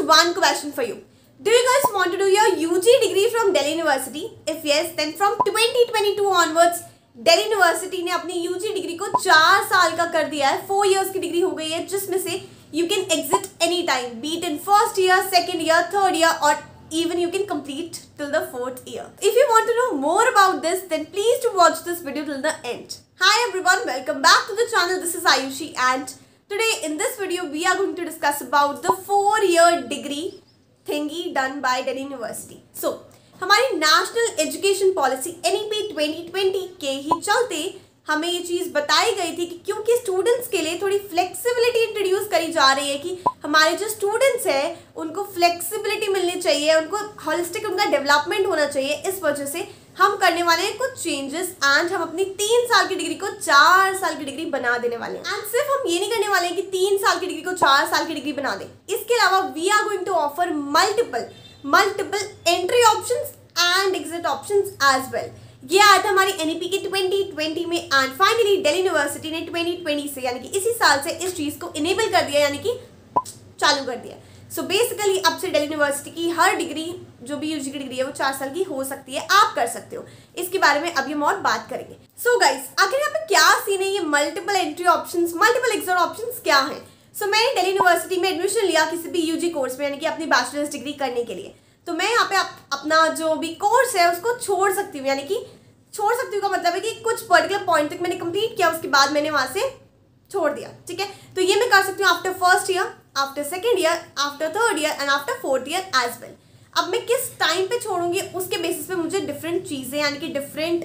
one question for you. Do you guys want to do your UG degree from Delhi University? If yes, then from 2022 onwards, Delhi University ने अपनी UG degree को 4 साल का कर दिया है. 4 years की डिग्री हो गई है, जिसमें से you can exit any time, be it in first year, second year, third year, or even you can complete till the 4th year. If you want to know more about this, then please to watch this video till the end. Hi everyone, welcome back to the channel. This is Ayushi, and today in this video we are going to discuss about the 4-year degree thingy done by Delhi University. So हमारी national education policy NEP 2020 के ही चलते हमें ये चीज़ बताई गई थी कि क्योंकि स्टूडेंट्स के लिए थोड़ी फ्लेक्सिबिलिटी इंट्रोड्यूस करी जा रही है कि हमारे जो स्टूडेंट्स हैं उनको फ्लेक्सिबिलिटी मिलनी चाहिए, उनको हॉलिस्टिक उनका डेवलपमेंट होना चाहिए. इस वजह से हम करने वाले हैं कुछ चेंजेस एंड हम अपनी 3 साल की डिग्री को 4 साल की डिग्री बना देने वाले हैं. एंड सिर्फ हम ये नहीं करने वाले हैं कि 3 साल की डिग्री को 4 साल की डिग्री बना दें. इसके अलावा we are going to offer multiple entry options and exit options as well. ये आया था हमारी NEP के 2020 में एंड फाइनली दिल्ली यूनिवर्सिटी ने 2020 से यानी कि इसी साल से इस चीज़ को इनेबल कर दिया, यानी कि चालू कर दिया. सो बेसिकली अब से दिल्ली यूनिवर्सिटी की हर डिग्री जो भी यूजी की डिग्री है वो 4 साल की हो सकती है, आप कर सकते हो. इसके बारे में अब ये और बात करेंगे. सो गाइस, आखिर यहाँ पे क्या सीन है, ये multiple entry options, multiple exit options क्या है. सो मैंने दिल्ली यूनिवर्सिटी में एडमिशन लिया किसी भी यूजी कोर्स में, यानी कि अपनी बैचलर्स डिग्री करने के लिए. तो मैं यहाँ पे अपना जो भी कोर्स है उसको छोड़ सकती हूँ, यानी कि छोड़ सकती हूँ का मतलब है कि कुछ पर्टिकुलर पॉइंट तक मैंने कंप्लीट किया, उसके बाद मैंने वहाँ से छोड़ दिया. ठीक है, तो ये मैं कर सकती हूँ after first year, after second year, after third year and after 4th year as well. अब मैं किस टाइम पे छोड़ूंगी उसके बेसिस पे मुझे डिफरेंट चीज़ें यानी कि डिफरेंट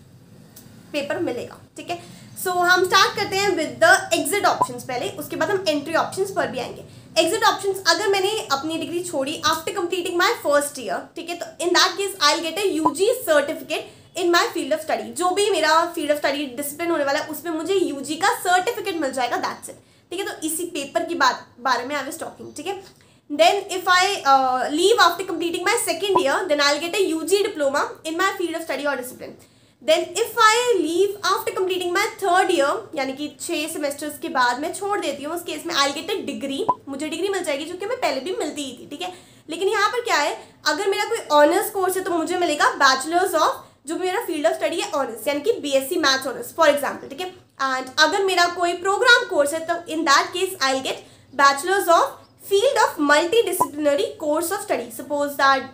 पेपर मिलेगा. ठीक है, सो हम स्टार्ट करते हैं विद द एग्जिट ऑप्शंस पहले, उसके बाद हम एंट्री ऑप्शंस पर भी आएंगे. एग्जिट ऑप्शंस, अगर मैंने अपनी डिग्री छोड़ी after completing my first year, ठीक है, तो in that case I will get a UG certificate in my field of study. जो भी मेरा फील्ड ऑफ स्टडी डिसिप्लिन होने वाला है उसमें मुझे यूजी का सर्टिफिकेट मिल जाएगा, दैट्स इट. ठीक है, तो इसी पेपर की बारे में आई वाज टॉकिंग. ठीक है, then if I leave after completing my second year, then I'll get a UG diploma in my field of study or discipline. Then if I leave after completing my third year, यानी कि 6 semesters के बाद मैं छोड़ देती हूँ, उस case में I'll get a degree, मुझे डिग्री मिल जाएगी जो कि मैं पहले भी मिलती ही थी. ठीक है, लेकिन यहाँ पर क्या है, अगर मेरा कोई ऑनर्स कोर्स है तो मुझे मिलेगा बैचलर्स ऑफ, जो मेरा फील्ड ऑफ स्टडी है ऑनर्स, यानी कि BSc maths honours for example. ठीक है, एंड अगर मेरा कोई प्रोग्राम कोर्स है तो in that case I will get bachelors of field of multidisciplinary course of study. Suppose that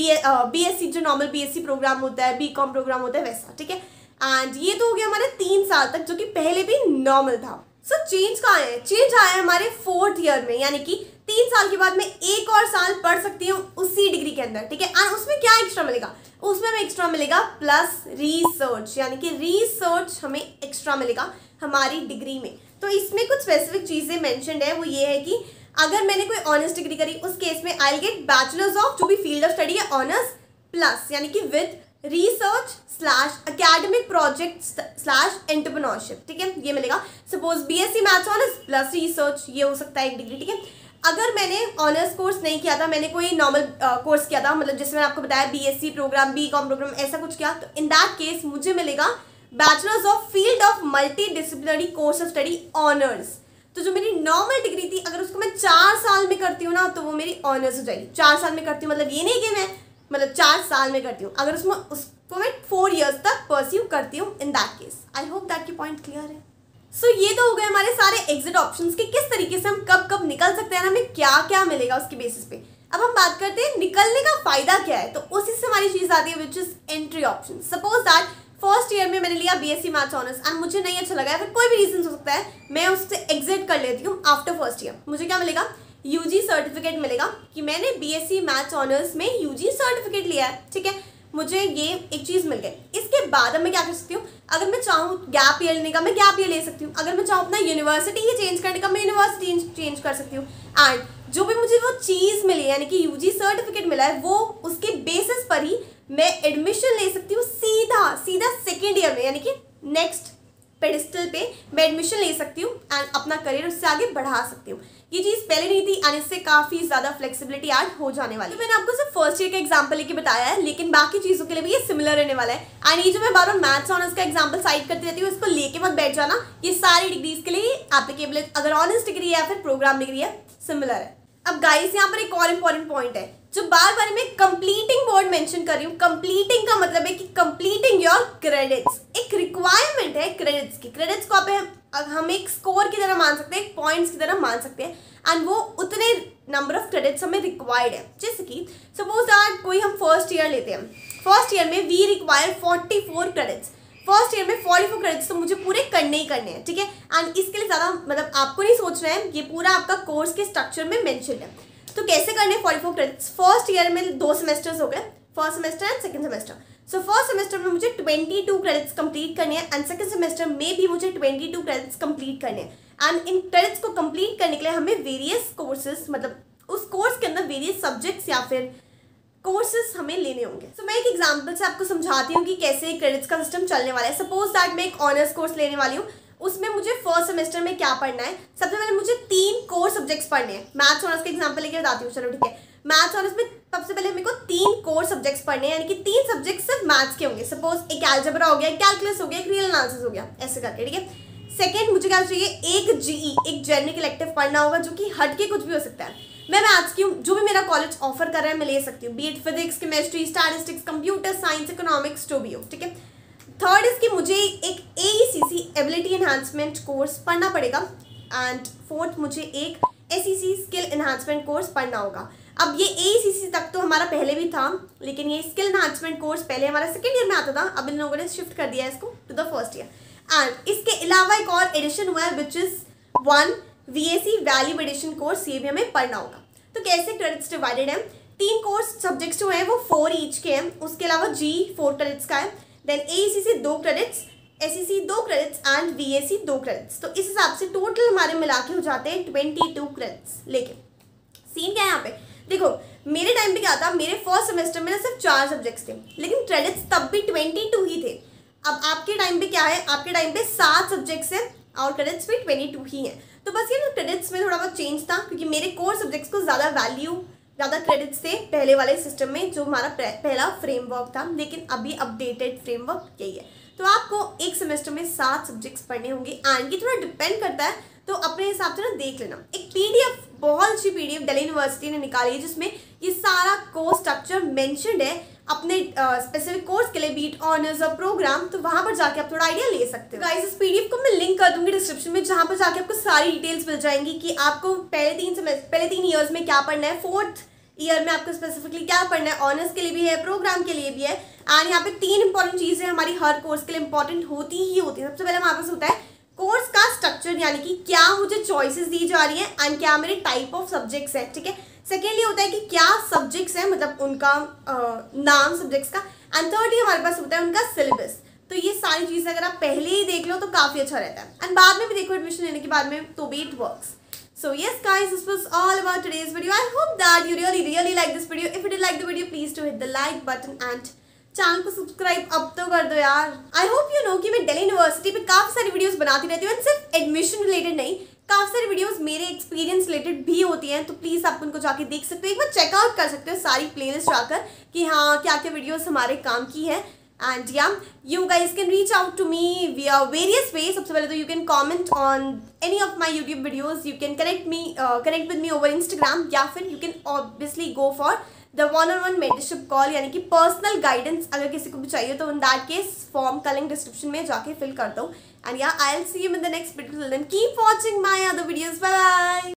BSc जो नॉर्मल BSc प्रोग्राम होता है, BCom प्रोग्राम होता है वैसा. ठीक है, एंड ये तो हो गया हमारे 3 साल तक, जो कि पहले भी नॉर्मल था. सो चेंज कहाँ है, चेंज आया है हमारे 4th ईयर में, यानी कि 3 साल के बाद मैं एक और साल पढ़ सकती हूँ उसी डिग्री के अंदर. ठीक है, एंड उसमें क्या एक्स्ट्रा मिलेगा, उसमें हमें एक्स्ट्रा मिलेगा प्लस रिसर्च, यानी कि रिसर्च हमें एक्स्ट्रा मिलेगा हमारी डिग्री में. तो इसमें कुछ स्पेसिफिक चीज़ें मैंशनड है, वो ये है कि अगर मैंने कोई ऑनर्स डिग्री करी उस केस में I will get bachelors of जो भी फील्ड ऑफ स्टडी है ऑनर्स प्लस, यानी कि with research / academic project / entrepreneurship. ठीक है, ये मिलेगा. Suppose BSc maths honours plus research, ये हो सकता है एक डिग्री. ठीक है, अगर मैंने ऑनर्स कोर्स नहीं किया था, मैंने कोई नॉर्मल कोर्स किया था, मतलब जिसमें मैंने आपको बताया BSc प्रोग्राम, BCom प्रोग्राम, ऐसा कुछ किया, तो इन दैट केस मुझे मिलेगा bachelors of field of multidisciplinary course of study honours. तो जो मेरी नॉर्मल डिग्री थी, अगर उसको मैं 4 साल में करती हूँ ना, तो वो मेरी ऑनर्स हो जाएगी. 4 साल में करती हूँ मतलब ये नहीं कि मैं मतलब 4 साल में करती हूँ, अगर उसको मैं 4 years तक परस्यू करती हूँ in that case. I hope that की पॉइंट क्लियर है. सो ये तो हो गए हमारे सारे एग्जिट ऑप्शंस के किस तरीके से हम कब कब निकल सकते हैं, हमें क्या क्या मिलेगा उसके बेसिस पे. अब हम बात करते हैं निकलने का फायदा क्या है, तो उसी से हमारी चीज़ आती है which is entry option. Suppose that first year में मैंने लिया BSc मैथ्स ऑनर्स एंड मुझे नहीं अच्छा लगा है, फिर कोई भी रीजन हो सकता है, मैं उससे एग्जिट कर लेती हूँ आफ्टर फर्स्ट ईयर. मुझे क्या मिलेगा, UG सर्टिफिकेट मिलेगा कि मैंने BSc मैथ्स ऑनर्स में UG सर्टिफिकेट लिया है. ठीक है, मुझे ये एक चीज़ मिल गई. इसके बाद अब मैं क्या कर सकती हूँ, अगर मैं चाहूँ गैप ईयर लेने का मैं गैप ईयर ले सकती हूँ, अगर मैं चाहूँ अपना यूनिवर्सिटी ही चेंज करने का मैं यूनिवर्सिटी चेंज कर सकती हूँ. एंड जो भी मुझे वो चीज़ मिली यानी कि UG सर्टिफिकेट मिला है, वो उसके बेसिस पर ही मैं एडमिशन ले सकती हूँ सीधा सेकेंड ईयर में, यानी कि नेक्स्ट पेडिस्टल पे मैं एडमिशन ले सकती हूँ एंड अपना करियर उससे आगे बढ़ा सकती हूँ. ये चीज़ पहले नहीं थी एंड इससे काफ़ी ज़्यादा फ्लेक्सिबिलिटी ऐड हो जाने वाली. तो मैंने आपको सिर्फ फर्स्ट ईयर का एग्जांपल लेके बताया है, लेकिन बाकी चीज़ों के लिए भी ये सिमिलर रहने वाला है. एंड ये जो मैं बार बार मैथ्स ऑनर्स का एग्जांपल साइड करती रहती हूँ, इसको लेके मत बैठ जाना, ये सारी डिग्रीज के लिए एप्लीकेबल है, अगर ऑनर्स डिग्री है या फिर प्रोग्राम डिग्री है, सिमिलर है. अब गाइस यहाँ पर एक और इम्पोर्टेंट पॉइंट है जो बार बार मैं कंप्लीटिंग वर्ड मेंशन कर रही हूँ। कंप्लीटिंग का मतलब है कि कंप्लीटिंग योर क्रेडिट्स, एक रिक्वायरमेंट है क्रेडिट्स की। क्रेडिट्स को हम एक स्कोर की तरह मान सकते हैं, एक पॉइंट्स की तरह मान सकते हैं, एंड वो उतने नंबर ऑफ क्रेडिट्स हमें रिक्वायर्ड है। जैसे कि सपोज दैट कोई हम फर्स्ट ईयर लेते हैं, फर्स्ट ईयर में we require 44 credits. First year में 44 क्रेडिट्स तो मुझे पूरे करने ही करने हैं, ठीक है। एंड इसके लिए ज़्यादा मतलब आपको नहीं सोचना है, ये पूरा आपका कोर्स के स्ट्रक्चर में मेंशन है। तो कैसे करने 44 क्रेडिट्स? फर्स्ट ईयर में 2 सेमेस्टर्स हो गए, first semester and second semester. So first semester में मुझे 22 क्रेडिट्स कंप्लीट करने हैं एंड सेकंड सेमेस्टर में भी मुझे 22 क्रेडिट्स कंप्लीट करने हैं। एंड इन क्रेडिट्स को कंप्लीट करने के लिए हमें वेरियस कोर्सेज, मतलब उस कोर्स के अंदर वेरियस सब्जेक्ट्स या फिर कोर्सेज हमें लेने होंगे। तो मैं एक एग्जांपल से आपको समझाती हूँ कि कैसे क्रेडिट्स का सिस्टम चलने वाला है। सपोज दैट मैं एक ऑनर्स कोर्स लेने वाली हूँ, उसमें मुझे फर्स्ट सेमेस्टर में क्या पढ़ना है? सबसे पहले मुझे 3 कोर सब्जेक्ट्स पढ़ने हैं। मैथ्स ऑनर्स का एग्जांपल लेके बताती हूँ, चलो ठीक है। मैथ्स ऑनर्स में सबसे पहले मेरे को 3 कोर सब्जेक्ट्स पढ़ने हैं, यानी कि 3 सब्जेक्ट सिर्फ मैथ्स के होंगे। सपोज एक अलजेब्रा हो गया, एक कैलकुलस हो गया, एक रियल एनालिसिस हो गया, ऐसे करके, ठीक है। सेकेंड मुझे क्या चाहिए? एक जीई, एक जनरल इलेक्टिव पढ़ना होगा, जो कि हट के कुछ भी हो सकता है। मैं मैथ्स की हूँ, जो भी मेरा कॉलेज ऑफर कर रहा है मैं ले सकती हूँ, be it physics, chemistry, statistics, computer science, economics, जो भी हो, ठीक है। थर्ड इसकी मुझे एक AECC एबिलिटी एनहांसमेंट कोर्स पढ़ना पड़ेगा एंड फोर्थ मुझे एक SEC स्किल एनहांसमेंट कोर्स पढ़ना होगा। अब ये AECC तक तो हमारा पहले भी था, लेकिन ये स्किल एनहांसमेंट कोर्स पहले हमारा सेकेंड ईयर में आता था, अब इन लोगों ने शिफ्ट कर दिया है इसको to the first year. And इसके अलावा एक और एडिशन हुआ है which is 1 VAC value addition course, ये भी हमें पढ़ना होगा। तो कैसे क्रेडिट्स डिवाइडेड है? 3 कोर्स सब्जेक्ट्स जो हैं वो 4 ईच के हैं, उसके अलावा G 4 क्रेडिट्स का है, then AECC 2 credits, SEC 2 credits and VAC 2 credits. तो इस हिसाब से टोटल हमारे मिला के हो जाते हैं 22 क्रेडिट्स। लेकिन सीन क्या है यहाँ पे? देखो मेरे टाइम पे क्या था, मेरे फर्स्ट सेमेस्टर में ना सिर्फ 4 सब्जेक्ट्स थे, लेकिन क्रेडिट्स तब भी 22 ही थे। अब आपके टाइम पे क्या है? आपके टाइम पे 7 सब्जेक्ट्स हैं और क्रेडिट्स भी 22 ही हैं। तो बस ये ना क्रेडिट्स में थोड़ा बहुत चेंज था, क्योंकि मेरे कोर सब्जेक्ट्स को ज़्यादा वैल्यू, ज़्यादा क्रेडिट्स थे पहले वाले सिस्टम में, जो हमारा पहला फ्रेमवर्क था। लेकिन अभी अपडेटेड फ्रेमवर्क यही है। तो आपको एक सेमेस्टर में 7 सब्जेक्ट्स पढ़ने होंगे एंड ये थोड़ा डिपेंड करता है, तो अपने हिसाब से ना देख लेना। एक PDF, बहुत अच्छी PDF दिल्ली यूनिवर्सिटी ने निकाली है, जिसमें ये सारा कोर्स स्ट्रक्चर मेंशन्ड है अपने स्पेसिफिक कोर्स के लिए, बीट ऑनर्स और प्रोग्राम। तो वहां पर जाके आप थोड़ा आइडिया ले सकते हो। गाइस इस PDF को मैं लिंक कर दूंगी डिस्क्रिप्शन में, जहां पर जाके आपको सारी डिटेल्स मिल जाएंगी कि आपको पहले 3 ईयर्स में क्या पढ़ना है, फोर्थ ईयर में आपको स्पेसिफिकली क्या पढ़ना है, ऑनर्स के लिए भी है, प्रोग्राम के लिए भी है। एंड यहाँ पे 3 इंपॉर्टेंट चीज़ें हमारी हर कोर्स के लिए इंपॉर्टेंट होती ही होती है। सबसे पहले हमारे पास होता है कोर्स का स्ट्रक्चर, यानी कि क्या मुझे चॉइसेस दी जा रही है एंड क्या मेरे टाइप ऑफ सब्जेक्ट्स हैं, ठीक है। सेकेंडली होता है कि क्या सब्जेक्ट्स हैं, मतलब उनका नाम सब्जेक्ट्स का। एंड थर्डली हमारे पास होता है उनका सिलेबस। तो ये सारी चीज़ें अगर आप पहले ही देख लो तो काफ़ी अच्छा रहता है, एंड बाद में भी देखो एडमिशन लेने के बाद में, तो भी it works. So yes guys, this was all about today's video. I hope that you really like this video. If you did like the video, please do hit the like button and channel को subscribe अब तो कर दो यार। I hope you know कि मैं Delhi university पे काफ़ी सारी वीडियोस बनाती रहती हूँ, एंड सिर्फ एडमिशन रिलेटेड नहीं, काफ़ी सारी वीडियोस मेरे एक्सपीरियंस रिलेटेड भी होती हैं। तो प्लीज़ आप उनको जाके देख सकते हो, एक बार चेकआउट कर सकते हो सारी प्लेलिस्ट जाकर कि हाँ क्या क्या वीडियोस हमारे काम की है। And yeah, you guys can reach out to me via various ways. सबसे पहले तो you can comment on any of my YouTube videos. You can connect with me over Instagram, या फिर you can obviously go for the one-on-one mentorship call, यानी कि personal guidance अगर किसी को भी चाहिए तो in that case फॉर्म का लिंक डिस्क्रिप्शन में जाके फिल कर दो। And yeah, I'll see you in the next video. Till then, keep watching my other videos. Bye bye.